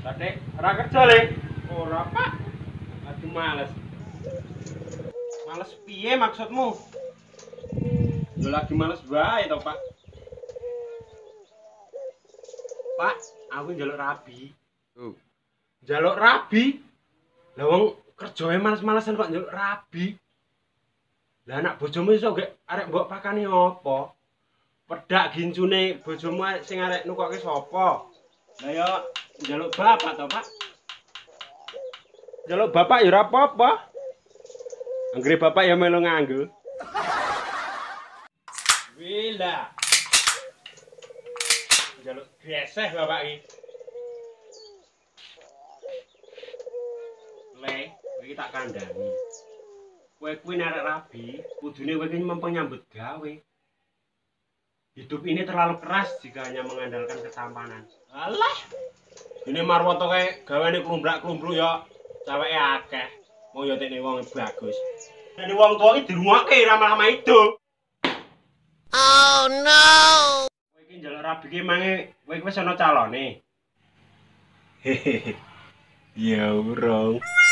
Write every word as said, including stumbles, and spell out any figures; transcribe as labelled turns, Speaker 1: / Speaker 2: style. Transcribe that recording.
Speaker 1: Tadi ora kerja le. Ora, Pak. Aduh males. Males piye maksudmu? Yo lagi males bae to, Pak. Pak, aku njaluk rabi.
Speaker 2: Oh.
Speaker 1: Njaluk rabi? Lah wong kerjane males-malesan kok njaluk rabi. Lah anak bojomu iso gek arek mbok pakani apa? Pedak gincune bojomu sing arek nukokke sapa? Lah ya njaluk bapak to, Pak. Njaluk bapak ya ora apa-apa. Anggere bapak ya melu nganggo. Wila. Njaluk geseh bapak iki. Le, iki tak kandhani. Kowe kuwi arek rabi, kudune kowe iki mempeng nyambut gawe. Hidup ini terlalu keras jika hanya mengandalkan ketampanan. Alah. Ini marwoto kae gaweane klumbrak-klumbru ya ceweke akeh. Mau ya tekne wong bagus. Dene wong tuwa iki dirungokke ramah-ramah itu.
Speaker 3: Oh no.
Speaker 1: Kowe iki njaluk rabi ki mange kowe wis ana calone. Hehehe. Ya urung.